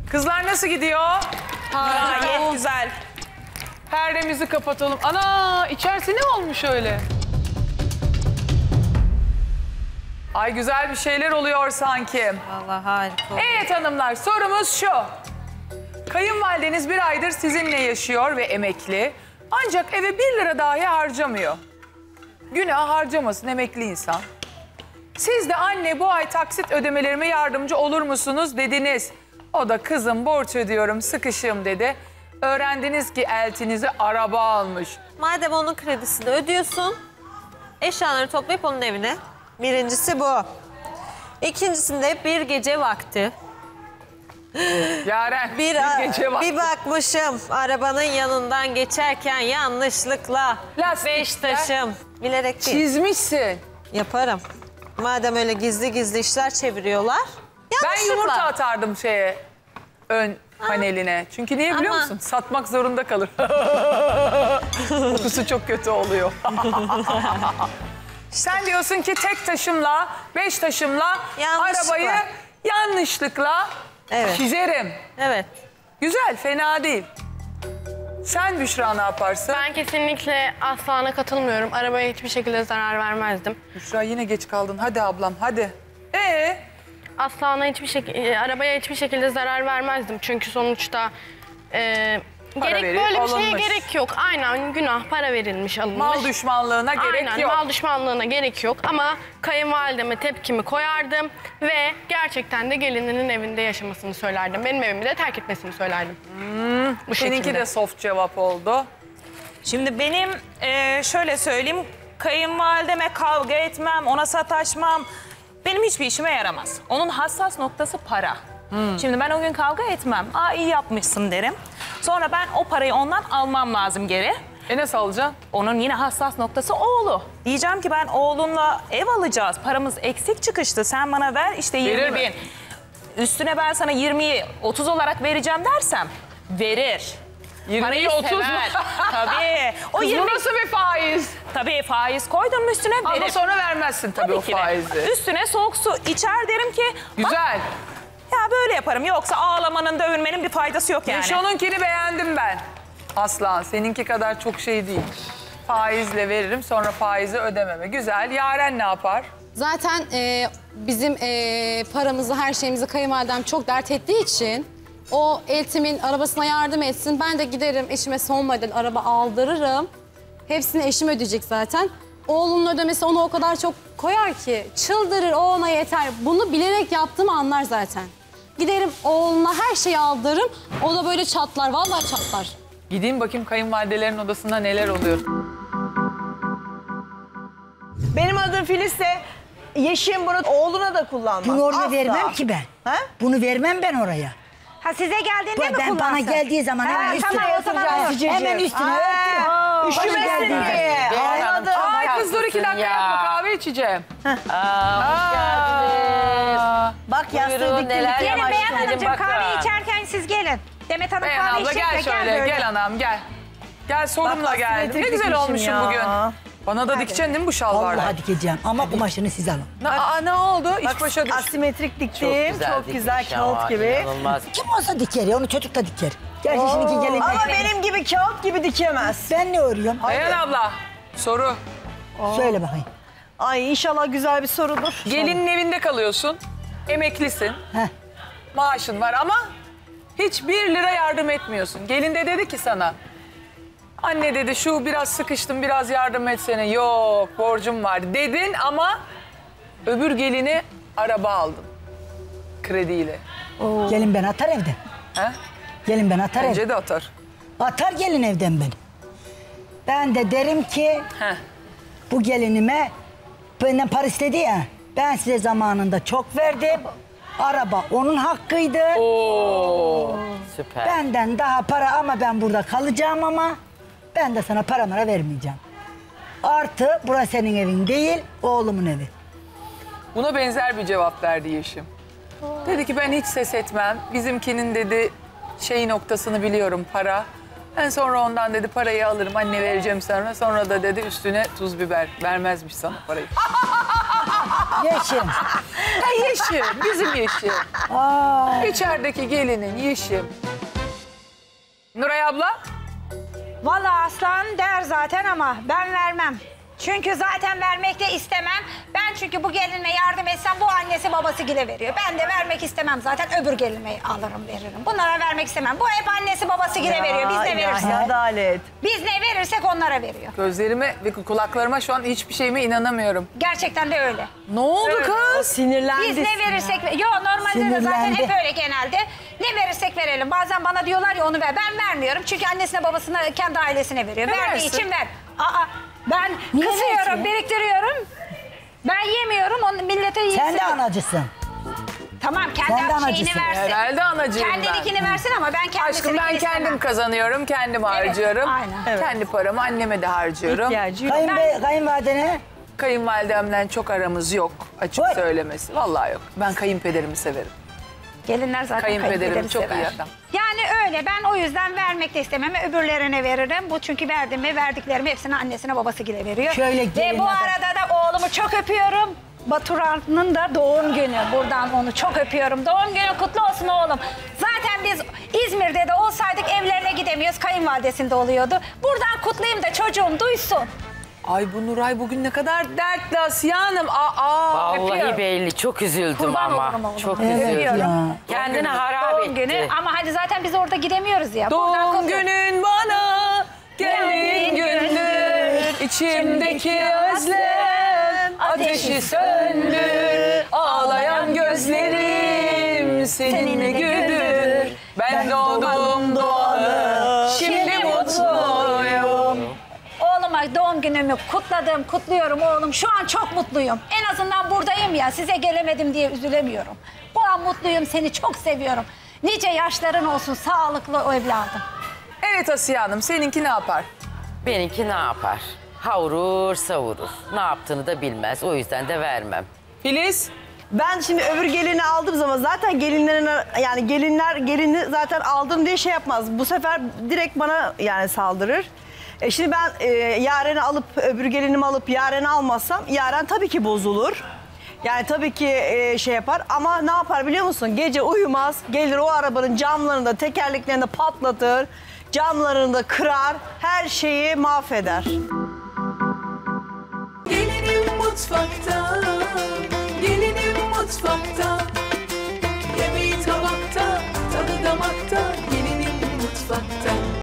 Kızlar nasıl gidiyor? Gayet güzel. Perdemizi kapatalım. Ana, içerisi ne olmuş öyle? Ay güzel bir şeyler oluyor sanki. Vallahi harika. Evet hanımlar, sorumuz şu. Kayınvalideniz bir aydır sizinle yaşıyor ve emekli. Ancak eve 1 lira dahi harcamıyor. Günah harcamasın, emekli insan. Siz de anne bu ay taksit ödemelerime yardımcı olur musunuz dediniz. O da kızım borç ödüyorum, sıkışığım dedi. Öğrendiniz ki eltinize araba almış. Madem onun kredisini ödüyorsun, eşyaları toplayıp onun evine. Birincisi bu. İkincisinde bir gece vakti. Yaren, bir gece var. Bir bakmışım arabanın yanından geçerken yanlışlıkla Lastikler. Beştaş'ım. Bilerek değil. Çizmişsin. Yaparım. Madem öyle gizli gizli işler çeviriyorlar. Ben yumurta atardım ön paneline. Çünkü niye biliyor musun? Satmak zorunda kalır. Kokusu çok kötü oluyor. Sen diyorsun ki tek taşımla, 5 taşımla arabayı yanlışlıkla çizerim. Evet. Güzel, fena değil. Sen Büşra ne yaparsın? Ben kesinlikle Aslan'a katılmıyorum. Arabaya hiçbir şekilde zarar vermezdim. Büşra yine geç kaldın. Hadi ablam, hadi. Aslan'a arabaya hiçbir şekilde zarar vermezdim. Çünkü sonuçta böyle bir şeye gerek yok. Aynen, günah, para verilmiş, alınmış. Mal düşmanlığına gerek yok. Mal düşmanlığına gerek yok. Ama kayınvalideme tepkimi koyardım ve gerçekten de gelininin evinde yaşamasını söylerdim. Benim evimi de terk etmesini söylerdim. Bu Seninki şekilde. de soft cevap oldu. Şimdi benim şöyle söyleyeyim, kayınvalideme kavga etmem, ona sataşmam. Benim hiçbir işime yaramaz. Onun hassas noktası para. Şimdi ben o gün kavga etmem. Aa iyi yapmışsın derim. Sonra ben o parayı ondan almam lazım geri. Nasıl alacaksın? Onun yine hassas noktası oğlu. Diyeceğim ki ben oğlunla ev alacağız. Paramız eksik çıkıştı. Sen bana ver işte 20 bin. Üstüne ben sana 20'yi 30 olarak vereceğim dersem verir. 20'yi 30 mu? Tabii. O Kız 20... bu nasıl bir faiz? Tabii faiz koydun mu üstüne verir. Ama sonra vermezsin tabii o ki de. faizi. Üstüne soğuk su içer derim ki... Güzel. Ya böyle yaparım. Yoksa ağlamanın, dövünmenin bir faydası yok yani. Yaşonunkini beğendim ben. Aslan, seninki kadar çok şey değil. Faizle veririm, sonra faizi ödememe. Güzel. Yaren ne yapar? Zaten bizim paramızı, her şeyimizi kayınvalidem çok dert ettiği için o eltimin arabasına yardım etsin. Ben de giderim eşime son model araba aldırırım. Hepsini eşim ödeyecek zaten. Oğlunun ödemesi ona o kadar çok koyar ki çıldırır, o ona yeter. Bunu bilerek yaptığımı anlar zaten. Giderim oğluna her şeyi aldırırım. O da böyle çatlar, vallahi çatlar. Gideyim bakayım kayınvalidelerin odasında neler oluyor. Benim adım Filiz'se Yeşim bunu oğluna da kullanmaz. Bunu oraya Asla. vermem ki ben. Ha? Bunu vermem ben oraya. Ha size geldiğinde mi kullansın? Bana geldiği zaman hemen üstüne tamam, o zaman olur. Hemen üstüne örtürüm. Üşümesin diye. Anladım. Ay kız dur 2 dakika yapma, kahve içeceğim. Hoş geldiniz. Bak yastığı diktim. Gelin Beyhan Hanımcığım, kahve içerken siz gelin. Demet Hanım Beyhan kahve abla içecek gel de şöyle, böyle. gel anam gel. Gel sorumla Bak, geldim. Ne asimetrik güzel dikmişim olmuşum ya. bugün. Bana da dikeceksin değil mi bu şalvarla? Vallahi dikeceğim ama kumaşını siz alın. Ne oldu? İş Bak başa düştü. asimetrik diktim. Çok güzel kağıt gibi. İnanılmaz. Kim olsa diker ya, onu çocuk da diker. Gerçi şimdiki gelin. Ama benim gibi kağıt gibi dikemez. Ben ne örüyorum? Beyhan abla, soru. Söyle bakayım. Ay inşallah güzel bir sorudur. Gelinin evinde kalıyorsun, emeklisin, Heh. maaşın var ama hiç 1 lira yardım etmiyorsun. Gelin de dedi ki sana, anne dedi şu biraz sıkıştım, biraz yardım etsene. Yok, borcum var dedin ama öbür gelini araba aldın krediyle. Gelin ben atar evden. He? Gelin ben atar evden. Bence de atar. Atar gelin evden beni. Ben de derim ki Heh. bu gelinime benden para istedi ya. Ben size zamanında çok verdim. Araba onun hakkıydı. Oo. Süper. Benden daha para ama ben burada kalacağım ama ben de sana para vermeyeceğim. Artı burası senin evin değil, oğlumun evi. Buna benzer bir cevap verdi Yeşim. Dedi ki ben hiç ses etmem. Bizimkinin dedi noktasını biliyorum, para. Ben sonra ondan dedi parayı alırım, anne vereceğim sana. Sonra da dedi üstüne tuz biber vermezmiş sana parayı. Yeşim, Yeşim, bizim Yeşim. İçerideki gelinin Yeşim. Nuray abla? Vallahi aslan der zaten ama ben vermem. Çünkü zaten vermek de istemem. Ben çünkü bu gelinime yardım etsem bu annesi babası gile veriyor. Ben de vermek istemem zaten öbür gelinime alırım veririm. Bunlara vermek istemem. Bu hep annesi babası gile veriyor. Biz ne verirsek. Adalet. Biz ne verirsek onlara veriyor. Gözlerime ve kulaklarıma şu an hiçbir şeyime inanamıyorum. Gerçekten de öyle. Ne oldu kız? Sinirlendi. Biz ne verirsek... Yo normalde de zaten hep öyle genelde. Ne verirsek verelim. Bazen bana diyorlar ya onu ver. Ben vermiyorum. Çünkü annesine babasına kendi ailesine veriyor. Ne Verdiği versin? için ver. Ben Niye kısıyorum, versin? biriktiriyorum. Ben yemiyorum. Onu millete yesin. Sen de anacısın. Tamam kendi Sen de şeyini anacısın. versin. Herhalde anacığım Kendininkini versin ama ben kendisini Aşkım ben kendim kazanıyorum, kendim harcıyorum. aynen. Evet. Kendi paramı anneme de harcıyorum. İhtiyacı yok. Kayınvalidene Kayınvalidemden çok aramız yok açık Oy. söylemesi. Vallahi yok. Ben kayınpederimi severim. Gelinler zaten Kayınpederim kayınpederi çok sever. iyi adam. Yani öyle ben o yüzden vermek de istemem. Öbürlerine veririm. Bu çünkü verdim mi verdiklerimi hepsini annesine babası gile veriyor. Şöyle Ve gelin bu adam. arada da oğlumu çok öpüyorum. Baturan'ın da doğum günü. Buradan onu çok öpüyorum. Doğum günü kutlu olsun oğlum. Zaten biz İzmir'de de olsaydık evlerine gidemiyoruz. Kayınvalidesinde oluyordu. Buradan kutlayayım da çocuğum duysun. Ay bu Nuray bugün ne kadar dertli Asiye Hanım. Vallahi öpüyorum. belli. Çok üzüldüm Kurban ama. olurum oğluma. Çok Evet üzüldüm. ya. Kendini harap Doğum etti. günü ama hadi zaten biz orada gidemiyoruz ya. Buradan Doğum kutluyorum. günün bana geldiğin gündür. İçimdeki özlem ateşi söndür. Ağlayan gözlerim seninle güldür. Ben doğdum doğalı, şimdi mutluyum. Oğluma doğum günümü kutluyorum oğlum. Şu an çok mutluyum. En azından buradayım ya. Size gelemedim diye üzülemiyorum. Bu an mutluyum. Seni çok seviyorum. Nice yaşların olsun. Sağlıklı o evladım. Evet Asiye Hanım, seninki ne yapar? Benimki ne yapar? Havurur savurur. Ne yaptığını da bilmez. O yüzden de vermem. Filiz? Ben şimdi öbür gelini aldığım zaman zaten gelinlerin yani gelini zaten aldım diye şey yapmaz. Bu sefer direkt bana yani saldırır. Şimdi ben Yaren'i alıp öbür gelinimi alıp Yaren'i almazsam Yaren tabii ki bozulur. Yani tabii ki şey yapar ama ne yapar biliyor musun? Gece uyumaz, gelir o arabanın camlarını da tekerleklerini de patlatır. Camlarını da kırar, her şeyi mahveder. Gelinim mutfakta, gelinim mutfakta. Yemeği tabakta, tadı damakta, gelinim mutfakta.